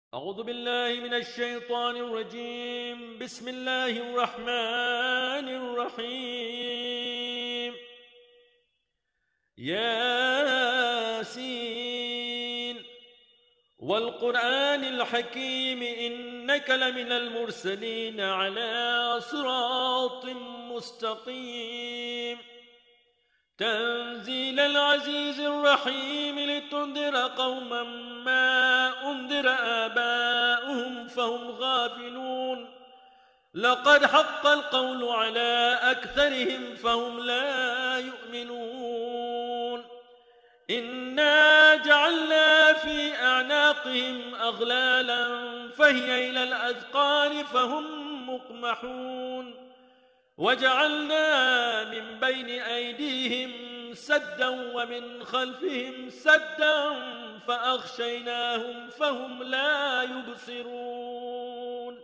أعوذ بالله من الشيطان الرجيم. بسم الله الرحمن الرحيم. ياسين والقرآن الحكيم إنك لمن المرسلين على صراط مستقيم. تنزيل العزيز الرحيم لتنذر قوما ما أنذر آباؤهم فهم غافلون. لقد حق القول على أكثرهم فهم لا يؤمنون. إنا جعلنا في أعناقهم أغلالا فهي إلى الأذقان فهم مقمحون. وجعلنا من بين أيديهم سدا ومن خلفهم سدا فأغشيناهم فهم لا يبصرون.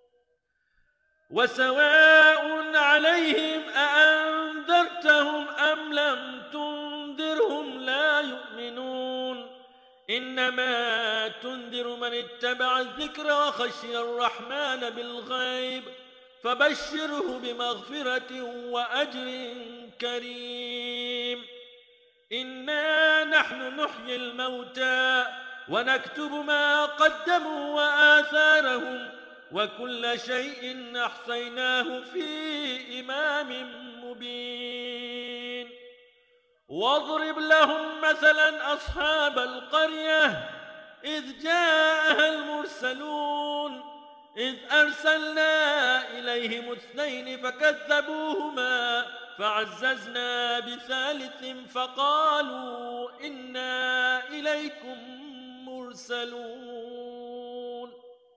وسواء عليهم أأنذرتهم أم لم تنذرهم لا يؤمنون. إنما تنذر من اتبع الذكر وخشي الرحمن بالغيب فبشره بمغفرة وأجر كريم. إنا نحن نحيي الموتى ونكتب ما قدموا وآثارهم وكل شيء أحصيناه في إمام مبين. واضرب لهم مثلا أصحاب القرية إذ جاءها المرسلون إذ أرسلنا إليهم 2 فكذبوهما فعززنا بثالث فقالوا إنا إليكم مرسلون.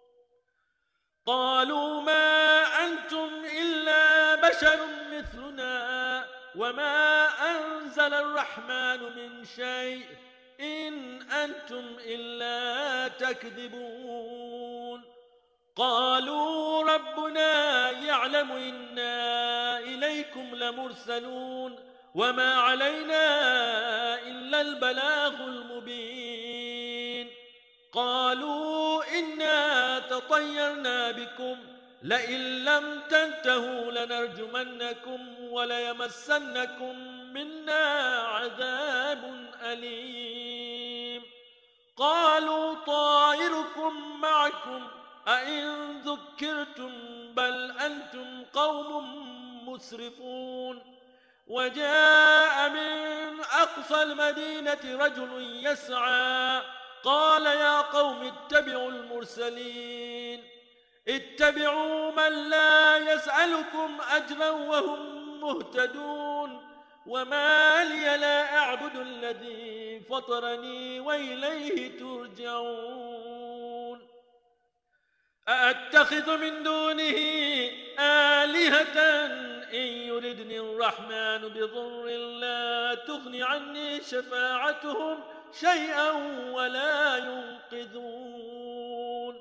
قالوا ما أنتم إلا بشر مثلنا وما أنزل الرحمن من شيء إن أنتم إلا تكذبون. قالوا ربنا يعلم إنا إليكم لمرسلون وما علينا إلا البلاغ المبين. قالوا إنا تطيرنا بكم لئن لم تنتهوا لنرجمنكم وليمسنكم منا عذاب أليم. قالوا طائركم معكم أئن ذكرتم بل أنتم قوم مسرفون. وجاء من أقصى المدينة رجل يسعى قال يا قوم اتبعوا المرسلين اتبعوا من لا يسألكم أجرا وهم مهتدون. وما لي لا أعبد الذي فطرني وإليه ترجعون. أأتخذ من دونه آلهة إن يردني الرحمن بضر لا تغن عني شفاعتهم شيئا ولا ينقذون.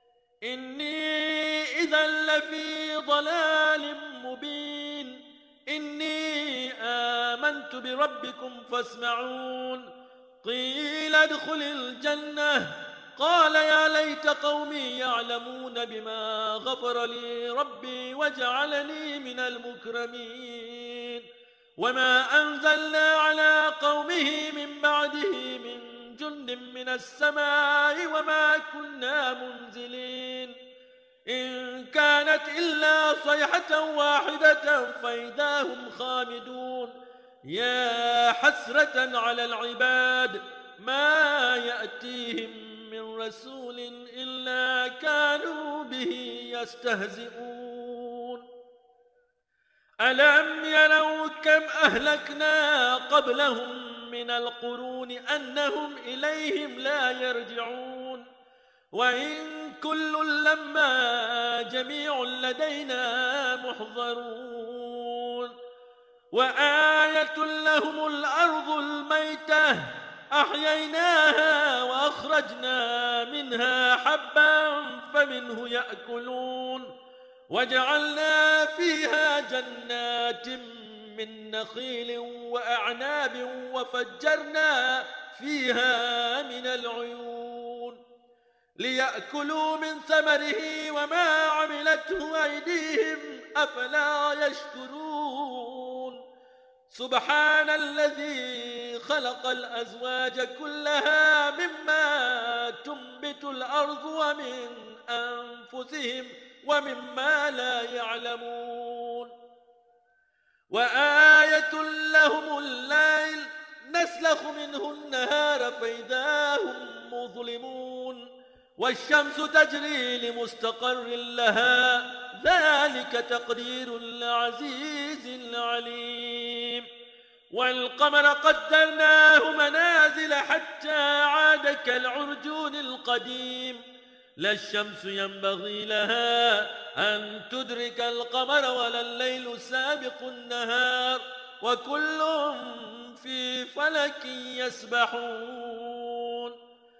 إني إذا لفي ضلال مبين. إني آمنت بربكم فاسمعون. قيل ادخل الجنة قال يا ليت قومي يعلمون بما غفر لي ربي وجعلني من المكرمين. وما أنزلنا على قومه من بعده من جند من السماء وما كنا منزلين. إن كانت إلا صيحة واحدة فإذا هم خامدون. يا حسرة على العباد ما يأتيهم من رسول إلا كانوا به يستهزئون. ألم يروا كم أهلكنا قبلهم من القرون أنهم إليهم لا يرجعون. وإن كل لما جميع لدينا محضرون. وآية لهم الأرض الميتة أحييناها وأخرجنا منها حبا فمنه يأكلون. وجعلنا فيها جنات من نخيل وأعناب وفجرنا فيها من العيون. ليأكلوا من ثمره وما عملته أيديهم أفلا يشكرون سبحان الذي خلق الأزواج كلها مما تنبت الأرض ومن أنفسهم ومما لا يعلمون وآية لهم الليل نسلخ منه النهار فإذا هم مظلمون والشمس تجري لمستقر لها ذلك تقدير العزيز العليم والقمر قدرناه منازل حتى عاد كالعرجون القديم لا الشمس ينبغي لها أن تدرك القمر ولا الليل سابق النهار وكل في فلك يسبحون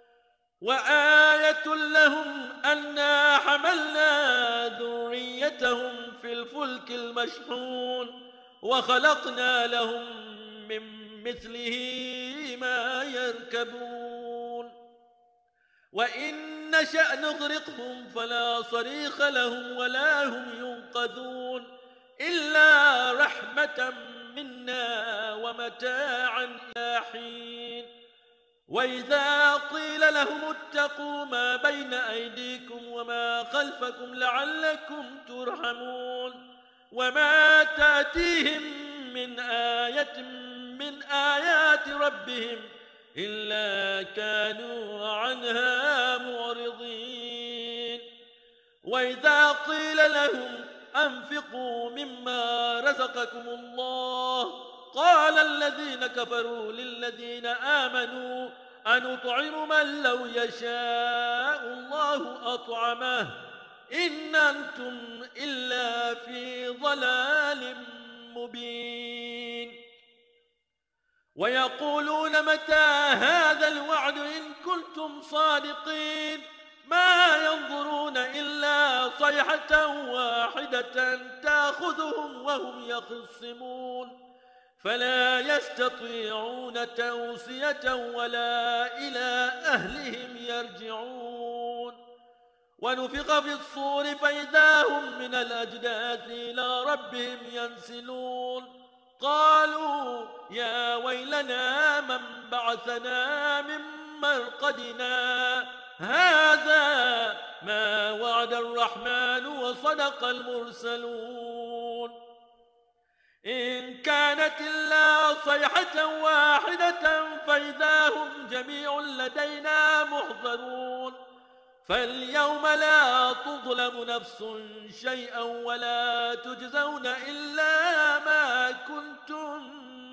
وآية لهم أنا حملنا ذريتهم في الفلك المشحون وخلقنا لهم من مثله ما يركبون وإن نشأ نغرقهم فلا صريخ لهم ولا هم ينقذون إلا رحمة منا ومتاعا إلى حين وإذا قيل لهم اتقوا ما بين أيديكم وما خلفكم لعلكم ترحمون وما تأتيهم من آية من آيات ربهم إلا كانوا عنها معرضين وإذا قيل لهم أنفقوا مما رزقكم الله قال الذين كفروا للذين آمنوا أنطعم من لو يشاء الله أطعمه إن أنتم إلا في ضلال مبين ويقولون متى هذا الوعد إن كنتم صادقين ما ينظرون إلا صيحة واحدة تأخذهم وهم يخصمون فلا يستطيعون توصية ولا إلى أهلهم يرجعون ونفخ في الصور فإذا هم من الأجداث إلى ربهم ينسلون قالوا يا ويلنا من بعثنا من مرقدنا هذا ما وعد الرحمن وصدق المرسلون إن كانت إلا صيحة واحدة فإذا هم جميع لدينا محضرون فاليوم لا تظلم نفس شيئا ولا تجزون إلا ما كنتم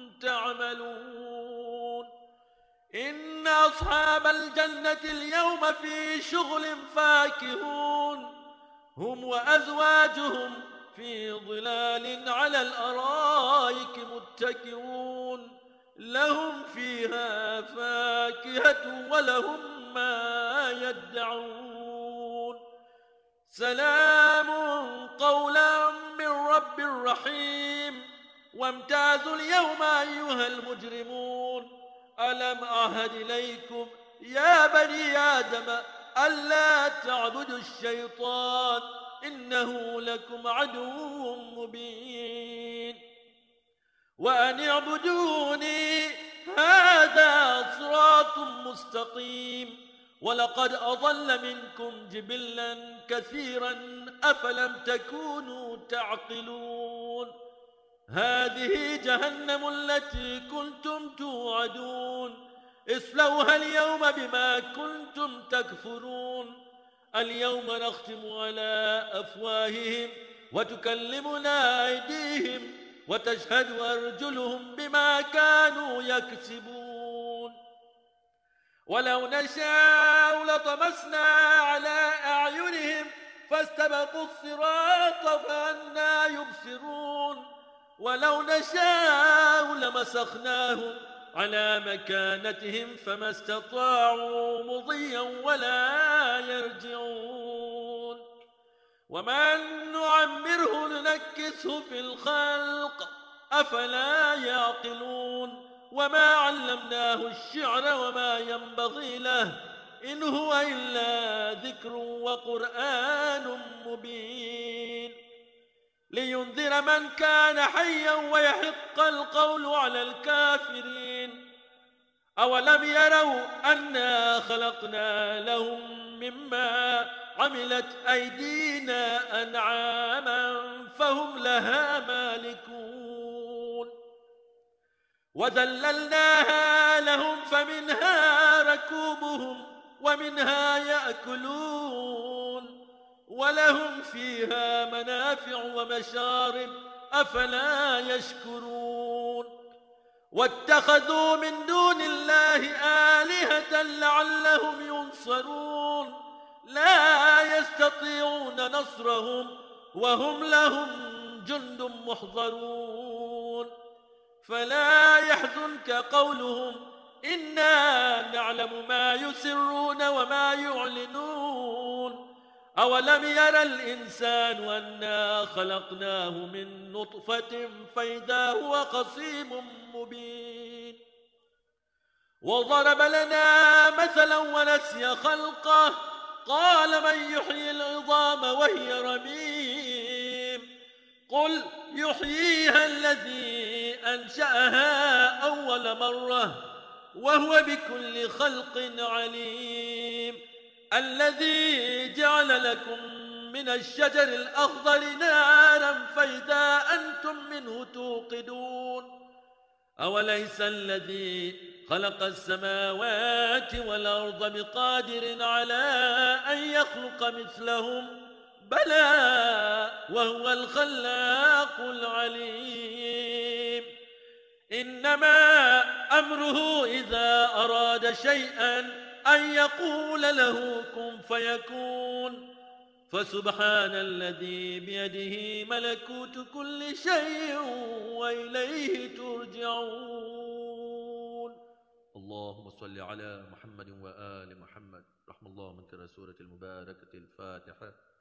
تعملون إن أصحاب الجنة اليوم في شغل فاكهون هم وأزواجهم في ظلال على الأرائك متكئون لهم فيها فاكهة ولهم ما يدعون سلام قولا من رب رحيم وامتازوا اليوم أيها المجرمون ألم أعهد إليكم يا بني آدم ألا تعبدوا الشيطان إنه لكم عدو مبين وأن اعبدوني هذا صراط مستقيم ولقد أضل منكم جبلا كثيرا أفلم تكونوا تعقلون هذه جهنم التي كنتم توعدون اصلوها اليوم بما كنتم تكفرون اليوم نختم على أفواههم وتكلمنا أيديهم وتشهد أرجلهم بما كانوا يكسبون ولو نشاء لطمسنا على أعينهم فاستبقوا الصراط فأنى يبصرون ولو نشاء لمسخناهم على مكانتهم فما استطاعوا مضيا ولا يرجعون ومن نعمره ننكسه في الخلق أفلا يعقلون وما علمناه الشعر وما ينبغي له إن هو إلا ذكر وقرآن مبين لينذر من كان حيا ويحق القول على الكافرين أولم يروا أنا خلقنا لهم مما عملت أيدينا أنعاما فهم لها مالكون وذللناها لهم فمنها ركوبهم ومنها يأكلون ولهم فيها منافع ومشارب أفلا يشكرون واتخذوا من دون الله آلهة لعلهم ينصرون لا يستطيعون نصرهم وهم لهم جند محضرون فلا يحزنك قولهم إنا نعلم ما يسرون وما يعلنون أولم ير الإنسان أنا خلقناه من نطفة فإذا هو خصيم مبين وضرب لنا مثلا ونسي خلقه قال من يحيي العظام وهي رميم قل يحييها الذي أنشأها أول مرة وهو بكل خلق عليم الذي جعل لكم من الشجر الأخضر نارا فإذا أنتم منه توقدون أوليس الذي خلق السماوات والأرض بقادر على أن يخلق مثلهم بلى وهو الخلاق العليم إنما أمره إذا أراد شيئا أن يقول له كن فيكون فسبحان الذي بيده ملكوت كل شيء وإليه ترجعون اللهم صل على محمد وآل محمد رحم الله من سورة المباركة الفاتحة